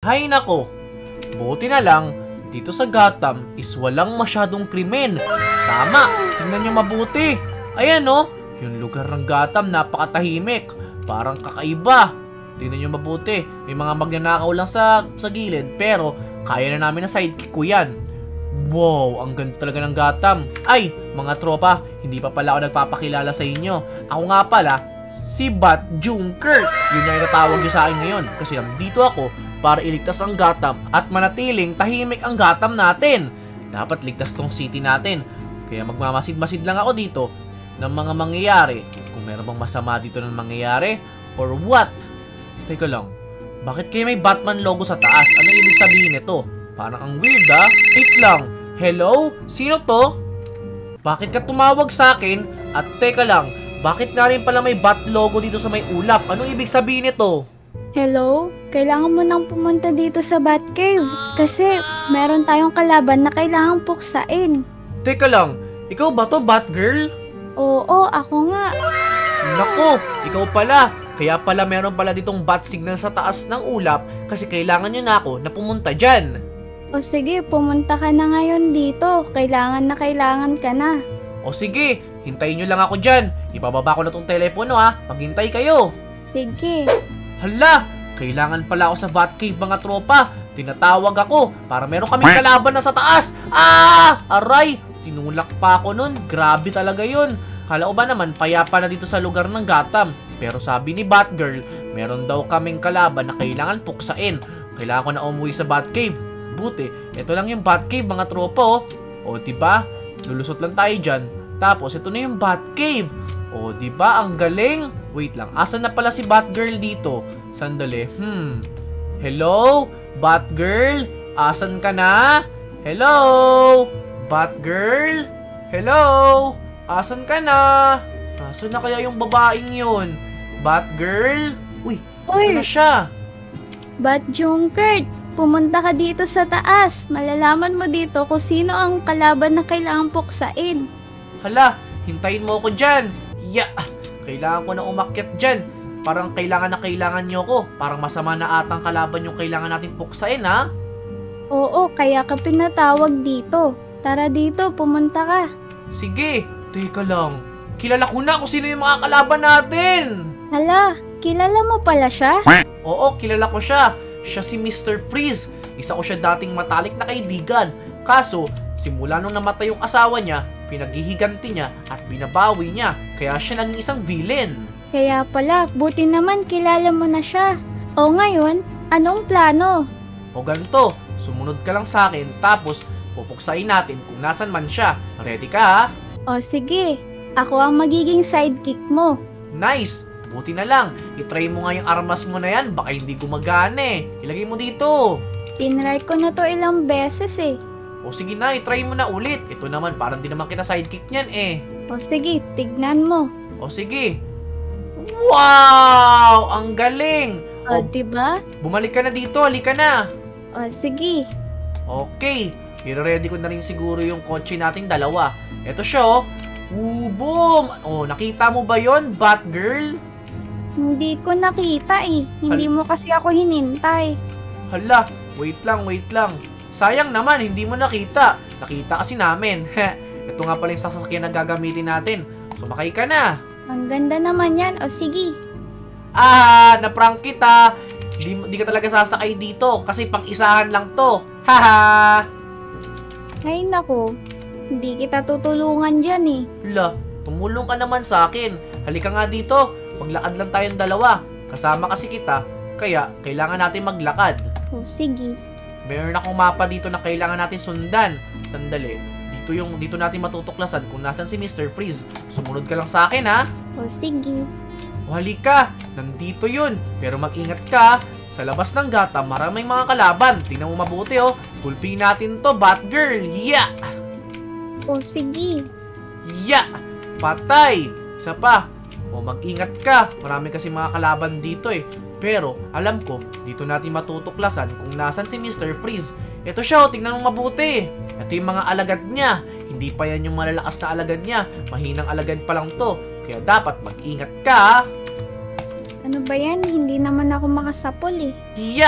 Hay nako, buti na lang, dito sa Gotham is walang masyadong krimen. Tama, tingnan nyo mabuti. Ayan o, yung lugar ng Gotham napakatahimik. Parang kakaiba. Tingnan nyo mabuti, may mga magnanakaw lang sa gilid, pero kaya na namin na sidekick ko yan. Wow, ang ganda talaga ng Gotham. Ay, mga tropa, hindi pa pala ako nagpapakilala sa inyo. Ako nga pala, si Bat Junker. Yun yung itatawag nyo sa akin ngayon. Kasi nandito ako para iligtas ang Gotham at manatiling tahimik ang Gotham natin. Dapat ligtas tong city natin. Kaya magmamasid-masid lang ako dito ng mga mangyayari. Kung meron bang masama dito ng mangyayari or what? Teka lang, bakit kayo may Batman logo sa taas? Ano ibig sabihin nito? Parang ang weird ah. Wait lang. Hello? Sino to? Bakit ka tumawag sa akin? At teka lang, bakit nga rin pala may Bat logo dito sa may ulap? Ano ibig sabihin nito? Hello? Kailangan mo nang pumunta dito sa Batcave. Kasi meron tayong kalaban na kailangang puksain. Teka lang, ikaw ba to, Batgirl? Oo, ako nga. Nako, ikaw pala. Kaya pala meron pala ditong bat signal sa taas ng ulap kasi kailangan nyo na ako na pumunta dyan. O sige, pumunta ka na ngayon dito. Kailangan ka na. O sige, hintayin nyo lang ako dyan. Ibababa ko na tong telepono ha. Maghintay kayo. Sige. Hala, kailangan pala ako sa Batcave mga tropa. Tinatawag ako para meron kaming kalaban na sa taas. Ah! Aray! Tinulak pa ako nun. Grabe talaga yun. Kala ko ba naman payapa na dito sa lugar ng Gotham. Pero sabi ni Batgirl, meron daw kaming kalaban na kailangan puksain. Kailangan ko na umuwi sa Batcave. Buti, ito lang yung Batcave mga tropa oh. O diba? Lulusot lang tayo dyan. Tapos ito na yung Batcave. O diba? Ang galing. Wait lang, asan na pala si Batgirl dito? Sandali. Hello? Batgirl? Asan ka na? Hello? Batgirl? Hello? Asan ka na? Asan na kaya yung babaeng yun? Batgirl? Uy, ano na siya? Bat Junker, pumunta ka dito sa taas. Malalaman mo dito kung sino ang kalaban na kailangang puksain. Hala, hintayin mo ako dyan. Yeah, kailangan ko na umakyat dyan. Parang kailangan nyo ko. Parang masama na atang kalaban yung kailangan natin puksain, ha? Oo, kaya ka pinatawag dito. Tara dito, pumunta ka. Sige, teka lang. Kilala ko na kung sino yung mga kalaban natin. Hala, kilala mo pala siya? Oo, kilala ko siya. Siya si Mr. Freeze. Isa ko siya dating matalik na kaibigan. Kaso, simula nung namatay yung asawa niya, pinaghihiganti niya at binabawi niya. Kaya siya naging isang villain. Kaya pala, buti naman kilala mo na siya. O ngayon, anong plano? O ganito, sumunod ka lang sa akin tapos pupuksain natin kung nasan man siya. Ready ka ha? O sige, ako ang magiging sidekick mo. Nice! Buti na lang, itry mo nga yung armas mo na yan, baka hindi gumagana eh. Ilagay mo dito. Tinry ko na to ilang beses eh. O sige na, itry mo na ulit. Ito naman, parang di naman kita sidekick niyan eh. O sige, tignan mo. O sige. Wow! Ang galing! O diba? Bumalik ka na dito, halika na. O sige. Okay, i-ready ko na rin siguro yung kotse nating dalawa. Ito siya oh. Boom! Oh, nakita mo ba yon, Batgirl? Hindi ko nakita eh. Hindi mo kasi ako hinintay. Hala, wait lang. Sayang naman, hindi mo nakita. Nakita kasi namin. Ito nga pala yung sasakyan na gagamitin natin. Sumakay ka na. Ang ganda naman yan. O sige. Naprank kita. Di ka talaga sasakay dito kasi pang-isahan lang to. Haha! Ay nako. Hindi kita tutulungan dyan eh. Hala, tumulong ka naman sa akin. Halika nga dito. Maglakad lang tayong dalawa. Kasama kasi kita, kaya kailangan natin maglakad. O sige. Meron akong mapa dito na kailangan natin sundan. Sandali. Dito natin matutuklasan kung nasan si Mr. Freeze. Sumunod ka lang sa akin ha. O sige. O halika, nandito yun. Pero mag-ingat ka. Sa labas ng Gotham, maraming mga kalaban. Tingnan mo mabuti oh. Tulpiin natin to, Batgirl. Yeah! O sige. Yeah! Patay! Isa pa. O mag-ingat ka. Marami kasi mga kalaban dito eh. Pero alam ko, dito natin matutuklasan kung nasan si Mr. Freeze. Ito siya oh, tingnan mo mabuti. Ito yung mga alagad niya. Hindi pa yan yung malalakas na alagad niya. Mahinang alagad pa lang to. Kaya dapat mag-ingat ka. Ano ba yan? Hindi naman ako makasapol eh. Yeah!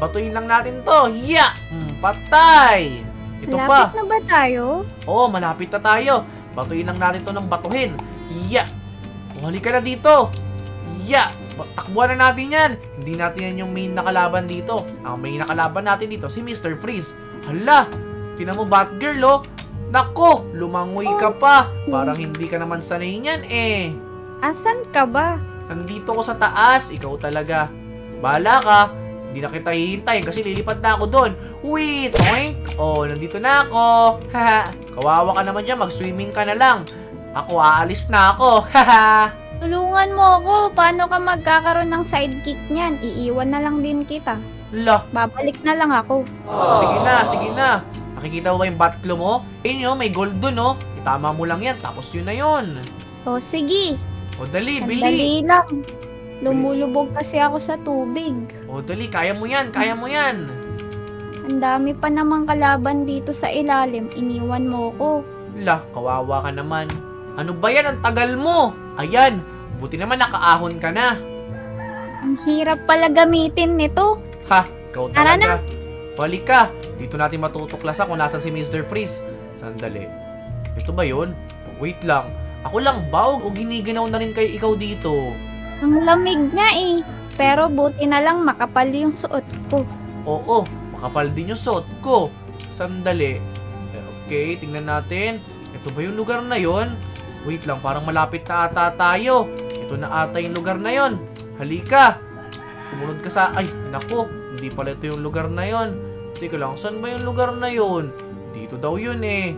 batuin lang natin to. Ya! Patay! Ito pa. Lapit na ba tayo? Oo, malapit na tayo. Batuin lang natin to ng batuhin. Ya! Halika na dito. Ya! Takbuhan na natin yan. Hindi natin yan yung main na kalaban dito. Ang main na kalaban natin dito, si Mr. Freeze. Hala! Tinan mo, Batgirl, oh. Nako! Lumangoy ka pa. Parang hindi ka naman sanay niyan, eh. Asan ka ba? Nandito ko sa taas. Ikaw talaga. Bahala ka. Hindi na kita hihintayin kasi lilipad na ako doon. Wait! Oink! Oh, nandito na ako. Haha. Kawawa ka naman dyan. Mag-swimming ka na lang. Ako, aalis na ako. Haha. Tulungan mo ako. Paano ka magkakaroon ng sidekick niyan? Iiwan na lang din kita. Lah. Babalik na lang ako. Sige na, sige na. Nakikita mo ba yung Batclaw mo? Ayun yun, may gold dun, oh. Itama mo lang yan, tapos yun na yun. O sige. O dali, bili. Dali lang. Lumulubog kasi ako sa tubig. O dali, kaya mo yan, kaya mo yan. Ang dami pa namang kalaban dito sa ilalim. Iniwan mo ko. Lah, kawawa ka naman. Ano ba yan? Ang tagal mo. Ayan, buti naman nakaahon ka na. Ang hirap pala gamitin nito. Ha, ikaw Tara talaga. Balik ka. Dito natin matutuklasan kung nasan si Mr. Freeze. Sandali. Ito ba yun? Wait lang. Ako lang ba o giniginaw na rin kayo ikaw dito? Ang lamig nga eh. Pero buti na lang makapal yung suot ko. Oo, makapal din yung suot ko. Sandali. Okay, tingnan natin. Ito ba yung lugar na yon? Wait lang, parang malapit na ata tayo. Ito na ata yung lugar na yon. Halika. Sumunod ka sa... Ay, naku. Hindi pala ito yung lugar na yon. Teka lang, saan ba yung lugar na yon? Dito daw yun eh.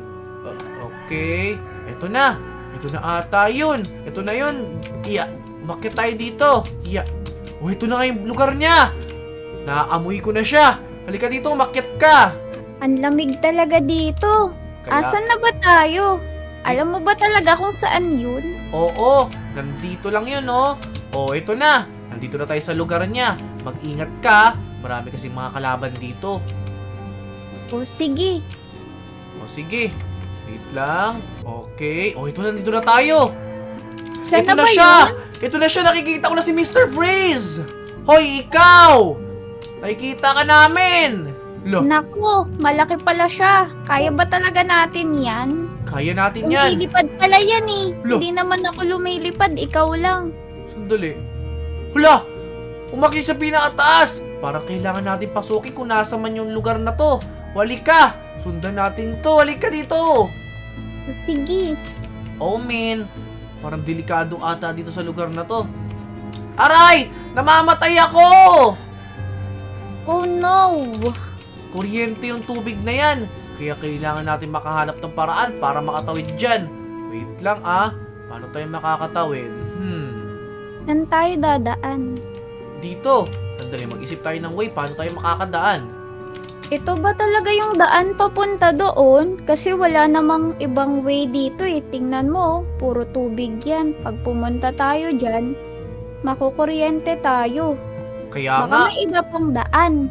Okay. Ito na. Ito na ata yun. Ito na yun. Iya. Umakyat tayo dito. Iya. Oh, ito na nga yung lugar niya. Naaamoy ko na siya. Halika dito, umakyat ka. Ang lamig talaga dito. Asan na ba tayo? Alam mo ba talaga kung saan yun? Oo, nandito lang yun, oh. Oh, ito na. Nandito na tayo sa lugar niya. Mag-ingat ka. Marami kasing mga kalaban dito. O sige. O sige. Wait lang. Okay. Oh, ito na. Nandito na tayo. Siya Ito na na ba siya. yun? Ito na siya. Nakikita ko na si Mr. Freeze. Hoy, ikaw. Nakikita ka namin. Lo, Naku, malaki pala siya. Kaya ba talaga natin yan? kaya natin yan. Lumilipad pala yan eh. Lo. Hindi naman ako lumilipad, ikaw lang. Sandali. Hula! Umakyat sa pinakataas! Parang kailangan natin pasukin kung nasa man yung lugar na to. Wali ka! Sundan natin to. Wali ka dito. Sige. Oh, man. Parang delikado ata dito sa lugar na to. Aray! Namamatay ako! Oh no. Kuryente yung tubig na yan. Kaya kailangan natin makahanap ng paraan para makatawid dyan. Wait lang ah. Paano tayo makakatawid? Saan tayo dadaan? Dito. Sandali, mag-isip tayo ng way. Paano tayo makakadaan? Ito ba talaga yung daan papunta doon? Kasi wala namang ibang way dito eh. Tingnan mo, puro tubig yan. Pag pumunta tayo dyan, makukuryente tayo. Kaya Baka nga. may iba pang daan.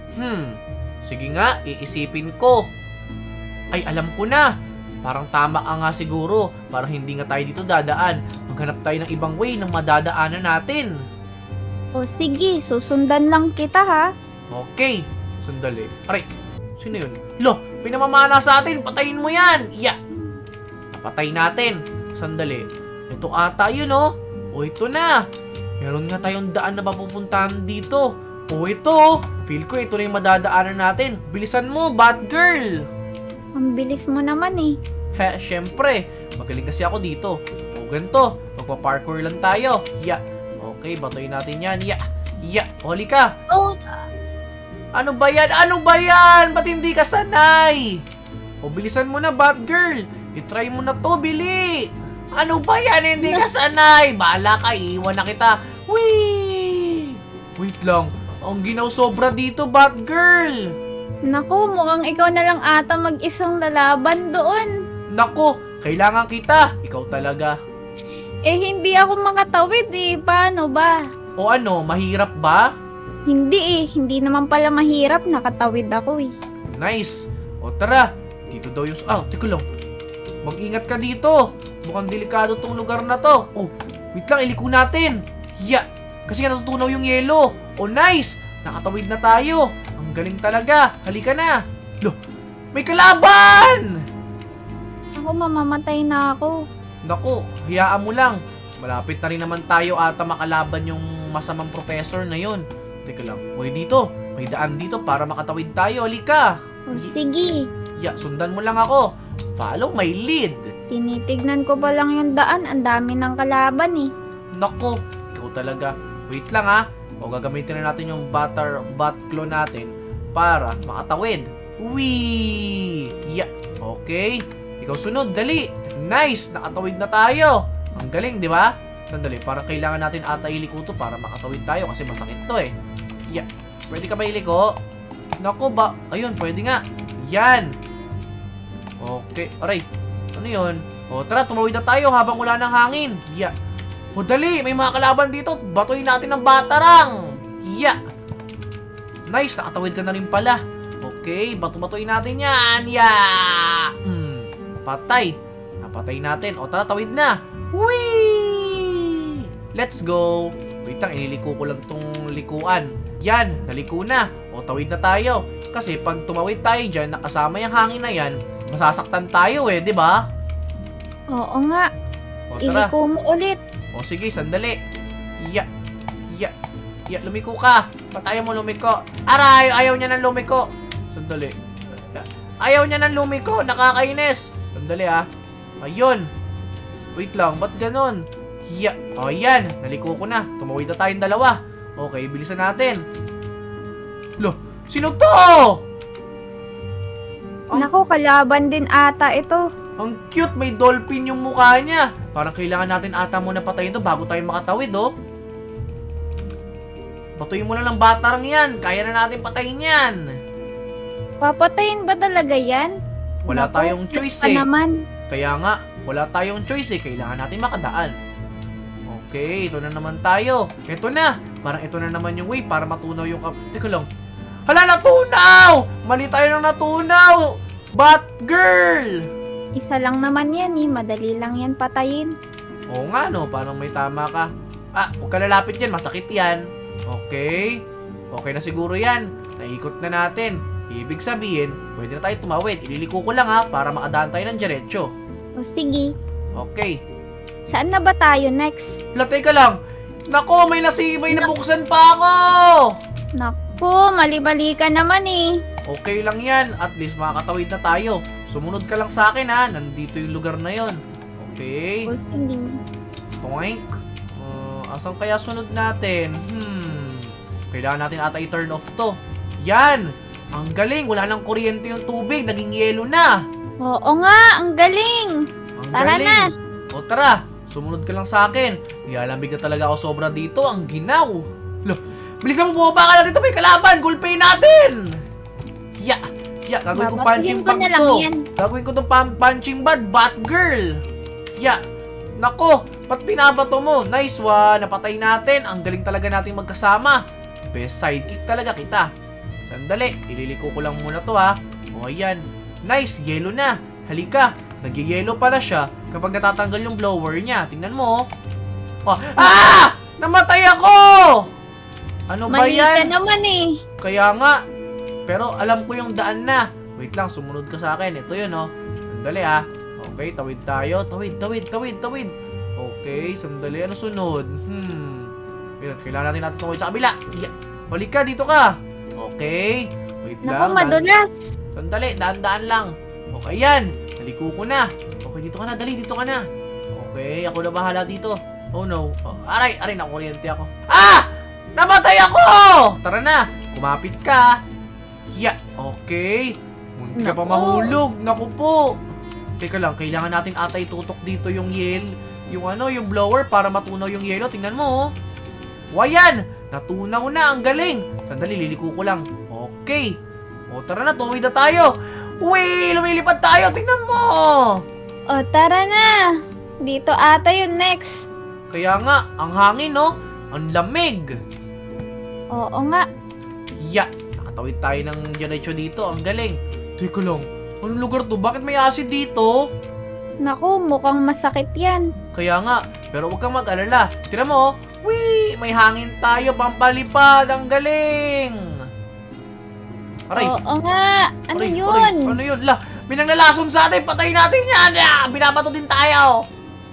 Sige nga, iisipin ko. Ay, alam ko na. Parang tama ka nga siguro. Parang hindi nga tayo dito dadaan. Maghanap tayo ng ibang way na madadaanan natin. O sige, susundan lang kita ha. Okay. Sandali. Aray, sino yun? Lo, may namamana sa atin. Patayin mo yan. Iya. Napatay natin. Sandali. Ito ata yun, oh. O, ito na. Meron nga tayong daan na papupuntahan dito. O, ito. Feel ko ito na yung madadaanan natin. Bilisan mo, Batgirl. Ang bilis mo naman eh. He, syempre. Magaling kasi ako dito. O, ganito. Magpa-parkour lang tayo. Ya. Okay, batoyin natin yan. Ya. Ya. Huli ka. Oh, Ano ba yan? Ano ba yan? Ba't hindi ka sanay? O, bilisan mo na, Batgirl. I-try mo na to, bili. Ano ba yan? Hindi ka sanay. Bahala ka, iiwan na kita. Whee! Wait lang. Ang ginaw sobra dito, Batgirl. naku, mukhang ikaw na lang ata mag-isang lalaban doon. Nako, kailangan kita. Ikaw talaga. Eh, hindi ako makatawid eh. Paano ba? O ano, mahirap ba? Hindi eh. Hindi naman pala mahirap. Nakatawid ako eh. Nice. O tara, dito daw yung... Ah, teka lang. Mag-ingat ka dito. Mukhang delikado tong lugar na to. Oh, wait lang, iliko natin. Ya, kasi nga natutunaw yung yelo. Oh, nice. Nakatawid na tayo. Ang galing talaga. Halika na. Loh, may kalaban! Ako, mamamatay na ako. Naku, hayaan mo lang. Malapit na rin naman tayo ata makalaban yung masamang professor na yun. Teka lang. Hoy, dito. May daan dito para makatawid tayo. Halika. O, sige. Sundan mo lang ako. Follow my lead. Tinitignan ko pa lang yung daan. Ang dami ng kalaban eh. Naku, ikaw talaga. Wait lang ha. O gagamitin na natin yung bat claw natin para makatawid. Wee! Okay. Ikaw sunod, dali. Nice, nakatawid na tayo. Ang galing, di ba? Sandali, parang kailangan natin ata iliko to para makatawid tayo kasi masakit to eh. Pwede ka ba iliko? Naku ba? Ayun, pwede nga. Yan. Okay, aray. Ano yun? O tara, tumawid na tayo habang wala ng hangin. O dali, may mga kalaban dito. Batuin natin ng batarang. Nice, nakatawid ka na rin pala. Okay, batu-batuin natin yan. Patay. Napatay natin. O tara, tawid na. Whee! Let's go. Wait lang, ililiko ko lang tong likuan. Yan, naliko na. O tawid na tayo. Kasi pag tumawid tayo dyan, nakasama yung hangin na yan, masasaktan tayo eh, di ba? Oo nga. O tara. Iliko mo ulit. O sige, sandali. Lumiko ka. Ba't ayaw mo lumiko? Aray, ayaw niya ng lumiko. Sandali. Ayaw niya ng lumiko. Nakakainis. Sandali ah. Ayun. Wait lang, ba't ganon? O yan, naliko ko na. Tumawid na tayong dalawa. Okay, bilisan natin. Loh, sino to? Naku, kalaban din ata ito. Ang cute, may dolphin yung mukha niya. Parang kailangan natin ata muna patayin to bago tayo makatawid, oh. Patuyin mo na lang batarang yan. Kaya na natin patayin yan. Papatayin ba talaga yan? Wala Naku, tayong choice pa eh. naman. Kaya nga, wala tayong choice eh. Kailangan natin makadaan. Okay, ito na naman tayo. Ito na. Parang ito na naman yung way para matunaw yung Teka lang. Hala, natunaw! Mali tayo ng natunaw! Batgirl! Isa lang naman yan eh. Madali lang yan patayin. Oo nga no, parang may tama ka. Huwag ka lalapit yan. Masakit yan. Okay. Okay na siguro yan. Naikot na natin. Ibig sabihin, pwede na tayo tumawid. Ililiko ko lang ha, para makadaan tayo ng diretso. O sige. Okay. Saan na ba tayo next? Teka lang. Nako, may nabuksan pa ako! Naku, mali-mali ka naman eh. Okay lang yan. At least makakatawid na tayo. Sumunod ka lang sa akin ha. Nandito yung lugar na yon. Okay. O sige. Toink. Asan kaya sunod natin? Kailangan natin ata i-turn off to. Yan! Ang galing! Wala nang kuryente yung tubig. Naging yelo na. Oo nga, ang galing. Ang Tara galing. na. O tara, sumunod ka lang sa akin. Nilalamig na talaga ako sobra dito. Ang ginaw. Loh, bilisan mo, bumaba ka na dito. May kalaban. Gulpay natin. Gagawin ko punching Babatuhin ko bag na lang to. yan. Gagawin ko itong punching bag. Batgirl. Nako, ba't pinabato mo? Nice one. Napatay natin. Ang galing talaga natin magkasama. Best sidekick talaga kita. Sandali, ililiko ko lang muna to ha. O ayan. Nice, yellow na. Halika, nag-yellow pala siya kapag natatanggal yung blower niya. Tingnan mo. Namatay ako! Ano ba Mali yan? ka naman eh. Kaya nga. Pero alam ko yung daan na. Wait lang, sumunod ka sa akin. Ito yun oh. Sandali ha. Okay, tawid tayo. Tawid. Okay, sandali. Ano sunod? Kailangan natin tumawid sa kabila. Balik ka, dito ka. Okay. Wait Naku, lang. madulas. Sandali, daan-daan lang. Okay, yan. Naliko ko na. Okay, dito ka na. Dali, dito ka na. Okay, ako na bahala dito. Oh no. Aray, nakuryente ako. Namatay ako! Tara na. Kumapit ka. Okay. Munti ka pa mahulog. Naku po. Teka lang, kailangan natin ata itutok dito yung yung blower para matunaw yung yelo. Tingnan mo, oh. Wayan! Natunaw na, ang galing. Sandali, liliko ko lang. Okay. O, tara na, tumawid na tayo. Uy, lumilipad tayo. Tingnan mo. O, tara na. Dito ata yun next. Kaya nga, ang hangin, no? Ang lamig. Oo nga. Nakatawid tayo ng diretso dito. Ang galing. Teka lang, anong lugar to? Bakit may acid dito? Naku, mukhang masakit yan. Kaya nga, pero huwag kang mag-alala. Tira mo, wee! May hangin tayo, pampalipad. Ang galing! Aray. Oo nga. Ano Aray, yun? aray, ano yun? La, may nanglalason sa atin. Patayin natin yan. Ah, binabato din tayo.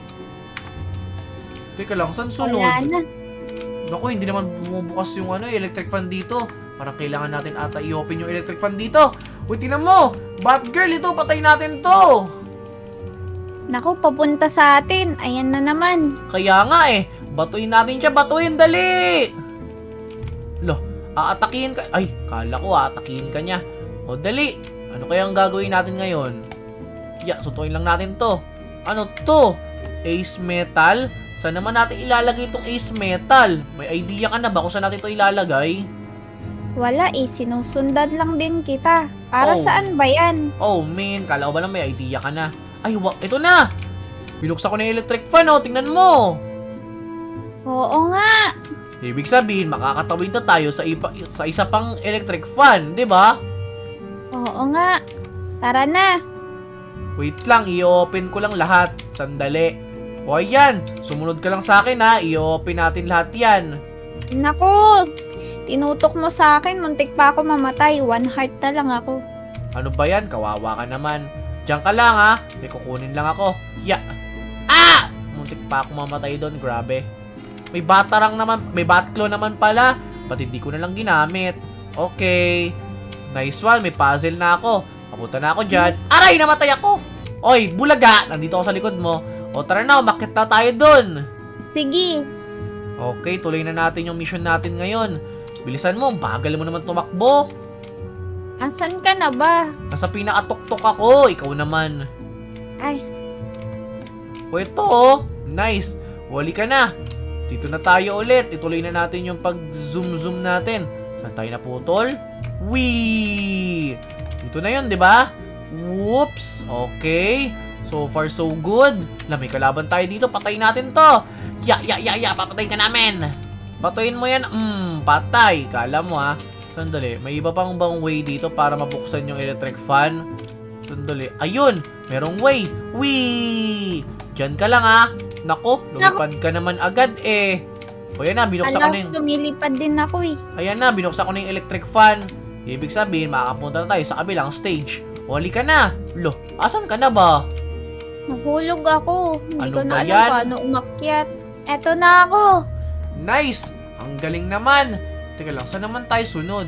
Teka lang, saan sunod? Wala na. Naku, hindi naman bumubukas yung electric fan dito. Parang kailangan natin ata i-open yung electric fan dito. Uy, tingnan mo. Batgirl, ito, patayin natin to. Naku, papunta sa atin. Ayan na naman. Kaya nga eh. Batuin natin siya, batuin, dali. Lo, aatakihin ka. Ay, kala ko aatakihin ka niya. O, dali. Ano kayang gagawin natin ngayon? Sutuin lang natin to. Ano to? Ace metal? Saan naman natin ilalagay itong ace metal? May idea ka na ba kung saan natin ito ilalagay? Wala eh, sinusundan lang din kita. Para Oh. saan ba yan? Oh man, kala ko ba lang may idea ka na? Ay, ito na! Binuksan ko na yung electric fan, oh. Tingnan mo! Oo nga. Ibig sabihin, makakatawid na tayo sa isa pang electric fan, di ba? Oo nga. Tara na. Wait lang, i-open ko lang lahat. Sandali. O ayan, sumunod ka lang sa akin ha. I-open natin lahat yan. Naku, tinutok mo sa akin. Muntik pa ako mamatay. 1 heart na lang ako. Ano ba yan? Kawawa ka naman. Diyan ka lang ha. May kukunin lang ako. Ah! Muntik pa ako mamatay doon. Grabe. May batarang naman. May batclaw naman pala. Ba't hindi ko na lang ginamit? Okay. Nice one. May puzzle na ako. Papunta na ako dyan. Aray! Namatay ako! Oy, bulaga! Nandito ako sa likod mo. O tara na, umakyat na tayo dun. Sige. Okay, tuloy na natin yung mission natin ngayon. Bilisan mo, bagal mo naman tumakbo. Asan ka na ba? Nasa pinakatuktok ako, ikaw naman. Ay, O ito oh, nice. Wali ka na. Dito na tayo ulit. Ituloy na natin yung pag-zoom natin. Saan tayo naputol? Wee! Dito na yun, di ba? Whoops! Okay. So far, so good. May kalaban tayo dito. Patayin natin to. Papatayin ka namin. Patayin mo yan. Patay. Kala mo ha. Sandali. May iba pang bang way dito para mabuksan yung electric fan? Sandali. Ayun. Merong way. Wee! Diyan ka lang ha. Nako, lumipad ka naman agad eh. O yan na, binuksan ko na yung... lumilipad din ako eh. Ayan na, binuksan ko na yung electric fan. Ibig sabihin, makakapunta na tayo sa kabilang stage. O, ka na. Lo, asan ka na ba? Nahulog ako. Hindi Ano ko na ba alam yan? paano umakyat. Eto na ako. Nice! Ang galing naman. Teka lang, saan naman tayo sunod?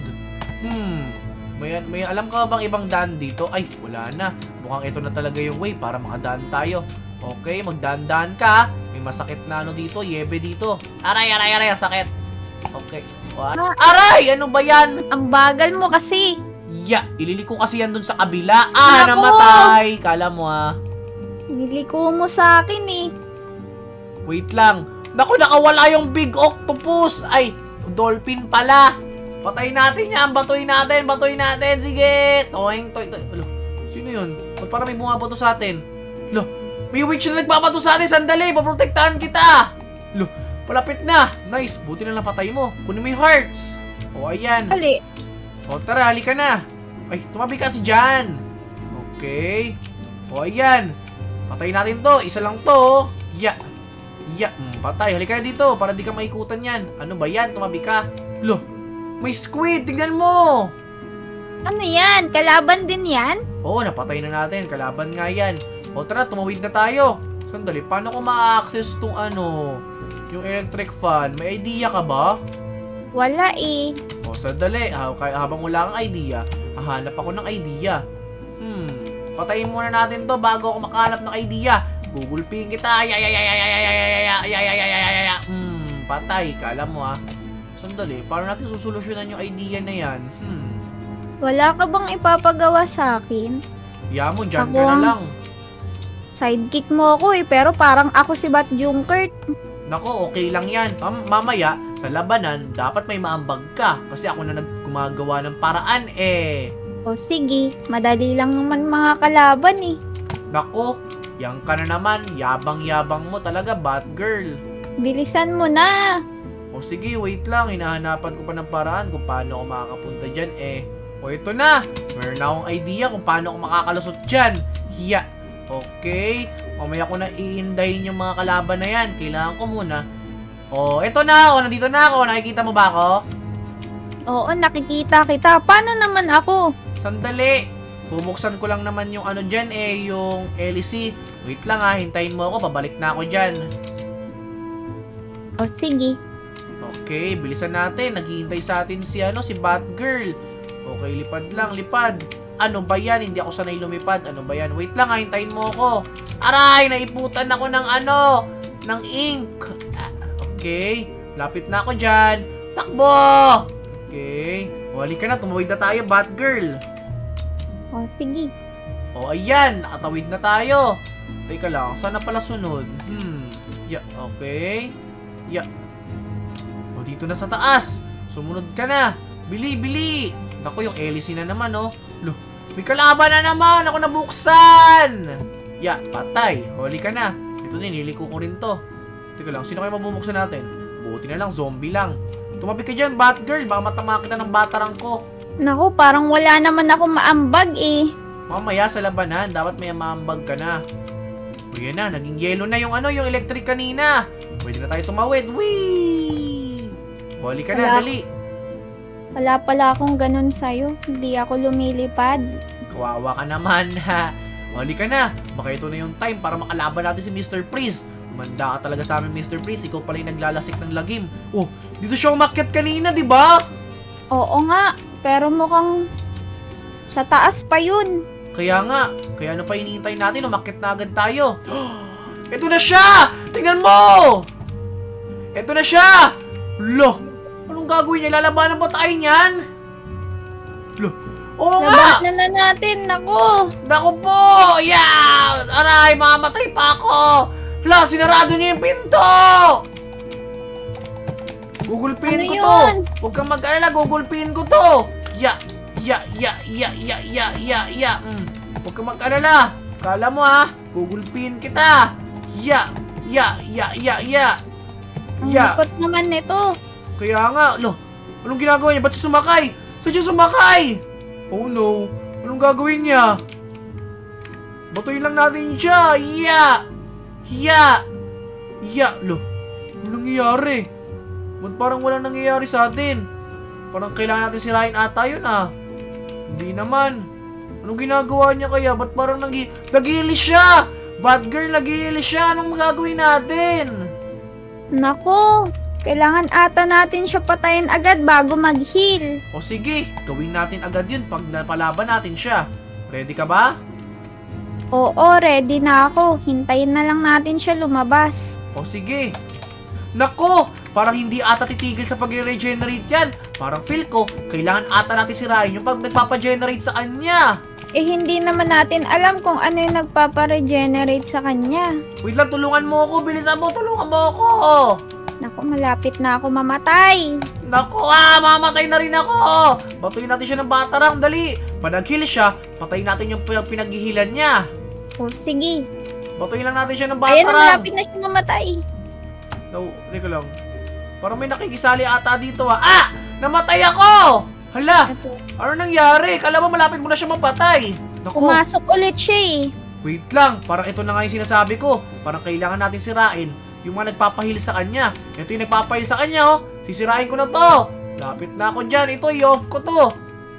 May alam ka bang ibang daan dito? Ay, wala na. Mukhang ito na talaga yung way para makadaan tayo. Okay, magdaan-daan ka. May masakit na dito, yebe dito. Aray, sakit. Okay. What? Aray! Ano ba yan? Ang bagal mo kasi. Ililiko kasi yan dun sa kabila. Naku! Namatay! Kala mo Niliko mo sa akin eh. Wait lang. Naku, nakawala yung big octopus. Ay, dolphin pala. Patayin natin yan. Batuin natin. Sige. Toing. Alo, sino yun? Ba't parang may bumabato sa atin? Alo, may witch na nagbabato sa atin. Sandali, paprotektahan kita. Alo, palapit na. Nice, buti na napatay mo. Kunin mo yung hearts. O, ayan. Ali. O, tara, halika na. Ay, tumabi kasi dyan. Okay. O, ayan. Patayin natin to. Isa lang to. Patay. Halika na dito para di ka maikutan yan. Ano ba yan? Tumabi ka. Lo, may squid. Tingnan mo. Ano yan? Kalaban din yan? Oo, napatay na natin. Kalaban nga yan. O, tara, tumawid na tayo. Sandali, paano ko ma-access tong yung electric fan? May idea ka ba? Wala eh. O, sandali. Habang wala kang idea, hahanap ako ng idea. Patayin muna natin to bago ako makahanap ng idea. Gugulpin kita. Patay. Kala mo Sandali, paano natin susolusyonan yung idea na yan? Wala ka bang ipapagawa sa akin? Mo, dyan Ako ka na ang- lang. Sidekick mo ako eh, pero parang ako si Bat Junkert. Nako, okay lang yan. Mamaya, sa labanan, dapat may maambag ka. Kasi ako na gumagawa ng paraan eh. O sige, madali lang naman mga kalaban eh. Nako, yan ka na naman. Yabang-yabang mo talaga, Batgirl. Bilisan mo na. O sige, wait lang. Hinahanapan ko pa ng paraan kung paano ako makakapunta dyan eh. O ito na. Meron na akong idea kung paano ako makakalusot dyan. Okay. Mamaya ko na iindahin yung mga kalaban na yan. Kailangan ko muna. O, ito na ako. Nandito na ako. Nakikita mo ba ako? Oo, nakikita kita. Paano naman ako? Sandali. Bubuksan ko lang naman yung ano dyan yung LEC. Wait lang hintayin mo ako. Pabalik na ako dyan. O, sige. Okay, bilisan natin. Naghihintay sa atin si Batgirl. Okay, lipad lang, lipad. Ano ba yan? Hindi ako sanay lumipad. Ano ba yan? Wait lang hintayin mo ako. Aray, naiputan ako ng ng ink. Okay, lapit na ako dyan. Takbo! Okay, wali ka na. Tumawid na tayo, Batgirl. O, sige. O, ayan. Nakatawid na tayo. Teka lang, saan na pala sunod? Yeah, okay. Yeah. O, dito na sa taas. Sumunod ka na. Bili, bili. Naku, yung LEC na naman, Loh, may kalaban na naman. Ako nabuksan. Yeah, patay. Huli ka na. Ito na, niliko ko rin to. Teka lang, sino kayo mabubuksan natin? Buti na lang, zombie lang. Tumabi ka dyan, Batgirl. Baka matama kita ng batarang ko. Naku, parang wala naman ako maambag eh. Mamaya sa labanan, dapat may maambag ka na. O yan na, naging yellow na yung yung electric kanina. Pwede na tayo tumawid. Whee! Huli ka na, dali. Wala pala akong ganun sa'yo. Hindi ako lumilipad. Kawawa ka naman, ha. Huli ka na. Baka ito na yung time para makalaban natin si Mr. Freeze. Umanda ka talaga sa amin, Mr. Freeze. Ikaw pala yung naglalasik ng lagim. Oh, dito siya umakyat kanina, di ba? Oo nga, pero mukhang sa taas pa yun. Kaya nga, kaya ano pa hinihintay natin? Umakyat na agad tayo. Ito na siya! Tingnan mo! Ito na siya! Loh, anong gagawin niya? Lalabanan ba tayo niyan? Loh, oo nga! Labanan na natin, naku! Naku po! Yeah! Aray, mamamatay pa ako! Hala, sinarado niya yung pinto! Gugulpihin Ano ko yun? to! Huwag kang mag-alala, gugulpihin ko to! Ya! Huwag kang mag-alala! Kala mo gugulpihin kita! Ya! Ang likot naman nito. Kaya nga, anong ginagawa niya? Ba't siya sumakay? Saan siya sumakay? Oh no, anong gagawin niya? Batuin lang natin siya! Anong nangyayari? Ba't parang walang nangyayari sa atin? Parang kailangan natin sirain ata yun Hindi naman. Anong ginagawa niya kaya? Ba't parang nag-iilis siya? Batgirl, nag-iilis siya. Anong magagawin natin? Naku, kailangan ata natin siya patayin agad bago mag-heal. O sige, gawin natin agad yun pag napalaban natin siya. Ready ka ba? Oo, ready na ako. Hintayin na lang natin siya lumabas. O sige. Nako, parang hindi ata titigil sa pag-regenerate yan. Parang feel ko, kailangan ata natin sirain yung pag nagpapagenerate sa kanya. Eh, hindi naman natin alam kung ano yung nagpaparegenerate sa kanya. Wait lang, tulungan mo ako. Bilisan mo, tulungan mo ako. Naku, malapit na ako mamatay. Naku, mamatay na rin ako. Batuin natin siya ng batarang, dali. Pag nag-heal siya, patayin natin yung pinaghihilan niya. O, sige. Batuin lang natin siya ng Ayan na, batarang. malapit na siya mamatay. No, teka lang. Parang may nakikisali ata dito Namatay ako! Hala, ano nangyari? Kala mo malapit mo na siya mapatay. Naku. Pumasok ulit siya Wait lang, parang ito na nga yung sinasabi ko. Parang kailangan natin sirain yung mga nagpapahil sa kanya. Ito yung nagpapahil sa kanya, Sisirain ko na to. Lapit na ako dyan. Ito, i-off ko to.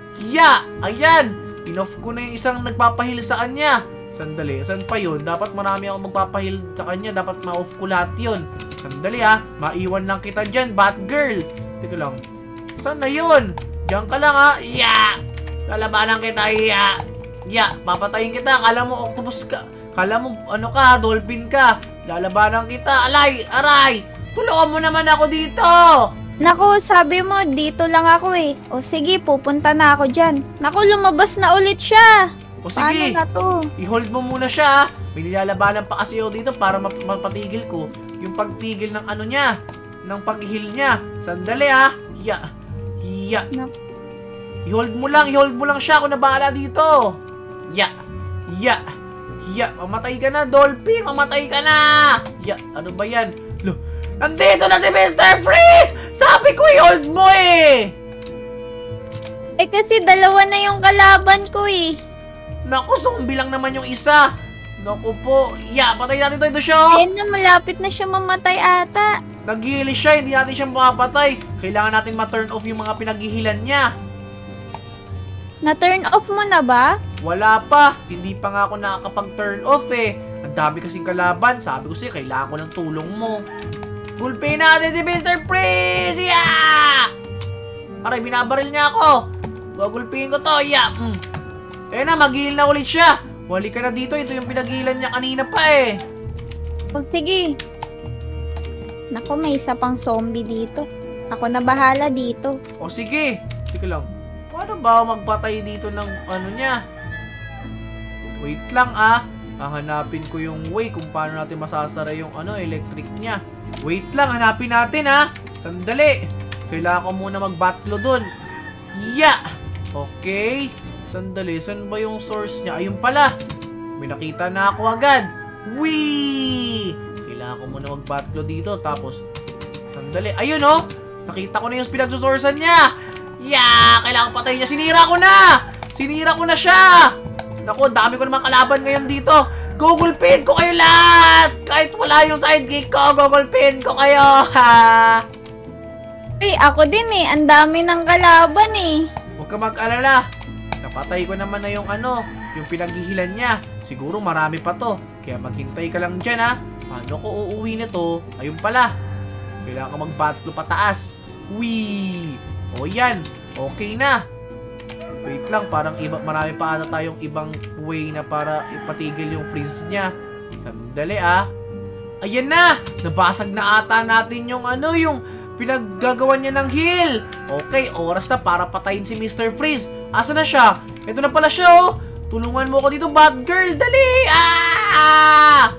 Ayan. In-off ko na yung isang nagpapahil sa kanya. Sandali, saan pa yun? Dapat marami ako magpapahil sa kanya. Dapat ma-off ko lahat yun. Sandali maiwan lang kita dyan, Batgirl. Teka lang. Saan na yun? Diyan ka lang lalabanan kita, papatayin kita. Kala mo octopus ka. Kala mo dolphin ka. Lalabanan kita. Aray. Tulungan mo naman ako dito. Naku, sabi mo, dito lang ako O sige, pupunta na ako dyan. Naku, lumabas na ulit siya. O sige, paano na to? i-hold mo muna siya May nilalabanan pa kasi ako dito para mapatigil ko yung pagtigil ng niya, ng pag-heal niya. Sandali I-hold mo lang siya. Ako na bahala dito. Mamatay ka na, Dolphin. Mamatay ka na. Ano ba yan? Loh, nandito na si Mr. Freeze! Sabi ko i-hold mo kasi dalawa na yung kalaban ko Naku, zombie lang naman yung isa. Naku po. Yeah, patayin natin ito siya. Ayan na, malapit na siya mamatay ata. Naghihili siya, hindi natin siya mapapatay. Kailangan natin ma-turn off yung mga pinaghihilan niya. Na-turn off mo na ba? Wala pa. Hindi pa nga ako nakakapag-turn off eh. Ang dami kasing kalaban. Sabi ko sa'yo, kailangan ko ng tulong mo. Gulpin natin si Mr. Freeze! Yeah! Aray, binabaril niya ako. Gagulpihin ko to. Yeah. Eh na, mag-heal na ulit siya. Wali ka na dito. Ito yung pinaghilan niya kanina pa eh. O sige. Naku, may isa pang zombie dito. Ako na bahala dito. O sige. Sige lang. Paano ba magpatay dito ng ano niya? Wait lang ah. Hahanapin ko yung way kung paano natin masasara yung electric niya. Wait lang, hanapin natin ah. Sandali. Kailangan ko muna mag-batlo dun. Yeah! Okay. Sandali, saan ba yung source niya? Ayun pala. May nakita na ako agad. Wee! Kailangan ko muna mag-batlo dito. Tapos, sandali. Ayun oh! Nakita ko na yung pinagsusourcean niya. Yeah! Kailangan patayin niya. Sinira ko na! Sinira ko na siya! Naku, dami ko naman kalaban ngayon dito. Gugulpin ko kayo lahat! Kahit wala yung sidekick ko, gugulpin ko kayo! Ha! Ako din eh. Ang dami ng kalaban eh. Huwag ka mag-alala. Napatay ko naman na yung yung pinaghihilan niya. Siguro marami pa to. Kaya maghintay ka lang dyan ha. Paano ko uuwi nito? Ayun pala. Kailangan ka mag-battle pataas. Wee! O yan. Okay na. Wait lang. Parang marami pa ata tayong ibang way na para ipatigil yung freeze niya. Sandali ah. Ayan na. Nabasag na ata natin yung yung pinaggagawa niya ng heal. Okay, oras na para patayin si Mr. Freeze. Asa na siya? Ito na pala siya oh. Tulungan mo ako dito, Batgirl. Dali! Ah!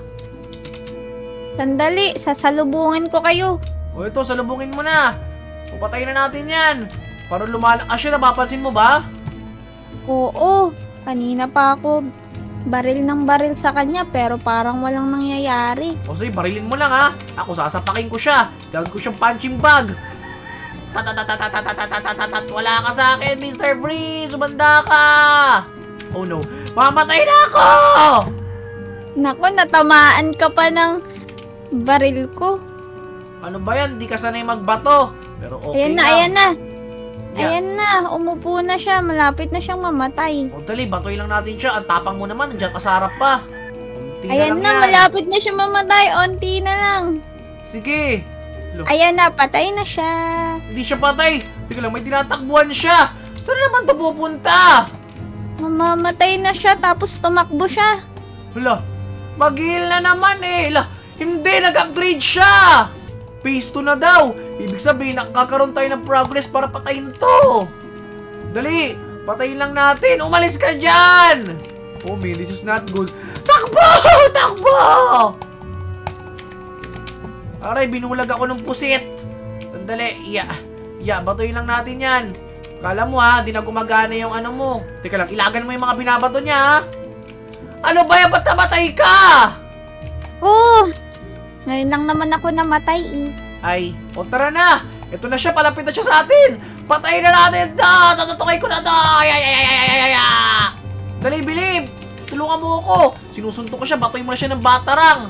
Sandali, sasalubungin ko kayo. O ito, salubungin mo na. Pupatayin na natin yan. Para lumalakas siya, napapansin mo ba? Oo, kanina pa ako baril ng baril sa kanya pero parang walang nangyayari. O sige, barilin mo lang ha. Ako sasapakin ko siya. Gagawin ko siyang punching bag. Wala ka sa akin, Mr. Freeze. Sumanda ka. Oh no, mamatay na ako. Naku, natamaan ka pa ng baril ko. Ano ba yan? Di ka sanay magbato. Pero okay lang. Ayan na. Yeah. Ayan na, umupo na siya. Malapit na siyang mamatay. O dali, batoy lang natin siya. Ang tapang mo naman, nandiyan ka sa harap pa. Unti Ayan na, na, malapit na siya mamatay. Unti na lang. Sige. Look. Ayan na, patay na siya. Hindi siya patay. Sige lang, may tinatakbuhan siya. Saan naman ito pupunta? Mamamatay na siya, tapos tumakbo siya. Hala, mag-heal na naman eh. Hala, hindi, nag-upgrade siya. Phase 2 na daw. Ibig sabihin, nakakaroon tayo ng progress para patayin to. Dali, patayin lang natin. Umalis ka dyan. Oh, man, this is not good. Takbo! Takbo! Aray, binulag ako ng pusit. Sandali, batoyin lang natin yan. Kala mo ha, di na gumagana yung mo. Teka lang, ilagan mo yung mga binabato niya ha. Ano ba yan? Ba't namatay ka? Oh, ngayon lang naman ako namatay eh. Ay, o tara na. Ito na siya, palapit na siya sa atin. Patayin na natin ito. Tatutukay ko na ito. Dali, bilib. Tulungan mo ako. Sinusuntok ko siya, batoy mo na siya ng batarang.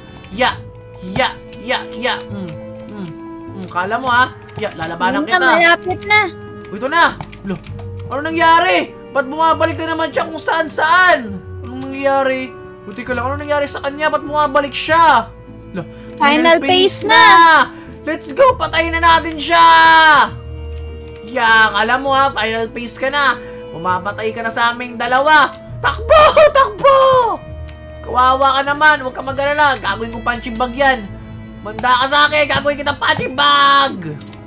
Kala mo ha? Lalabanan kita. Malapit na. Ito na. Loh, ano nangyari? Ba't bumabalik na naman siya kung saan-saan? Anong nangyari? Buti ka lang, ano nangyari sa kanya? Ba't bumabalik siya? Loh, Final phase na. Let's go! Patayin na natin siya! Kala mo ha, final phase ka na. Umapatay ka na sa aming dalawa. Takbo! Takbo! Kawawa ka naman, huwag ka mag-alala. Gagawin kong punching bag yan. Manda ka sa akin, gagawin kitang punching bag!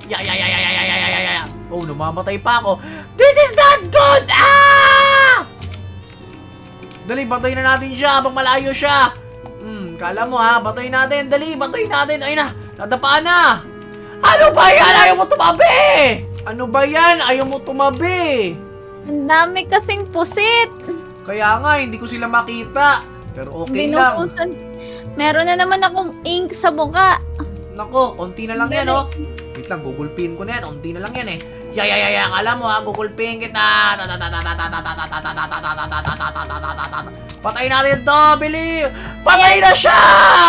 Oh, namamatay pa ako. This is not good! Ah! Dali, batoy na natin siya habang malayo siya. Kala mo ha, batoy natin. Dali, batoy natin. Ayun na, nadapaan na. Ano ba yan? Ayaw mo tumabi! Ano ba yan? Ayaw mo tumabi! Ang dami kasing pusit. Kaya nga, hindi ko sila makita. Pero okay lang. Meron na naman akong ink sa mukha. Nako, konti na lang yan, oh. Wait Wait lang, gugulpihin ko na yan. Unti na lang yan eh. Yaya, alam mo ha, gugulpihin kita. Patay natin to, Billy! Patay na siya!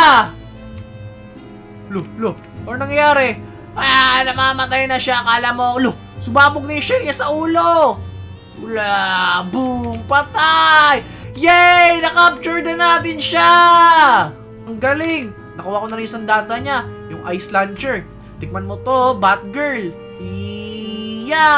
Lo, ano nangyayari? Namamatay na siya. Akala mo, sumabog na yung shell niya sa ulo. Boom! Patay! Yay! Na-capture na natin siya! Ang galing! Nakuha ko na rin isang data niya. Yung ice launcher. Tikman mo to, Batgirl. Iya!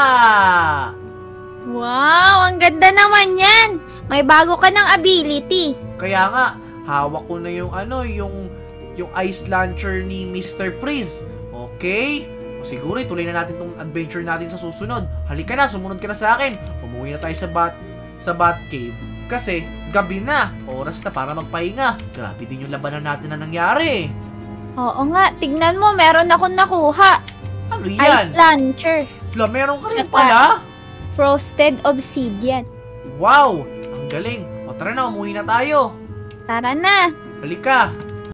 Wow, ang ganda naman yan. May bago ka ng ability. Kaya nga, hawak ko na yung yung ice launcher ni Mr. Freeze. Okay? O siguro, ituloy na natin tong adventure natin sa susunod. Halika na, sumunod ka na sa akin. Umuwi na tayo sa Batcave. Kasi, gabi na. Oras na para magpahinga. Grabe din yung labanan natin na nangyari. Oo nga, tignan mo, meron akong nakuha. Ano yan? Ice launcher. Meron ka rin pala? Frosted obsidian. Wow! Ang galing. O tara na, umuwi na tayo. Tara na. Halika.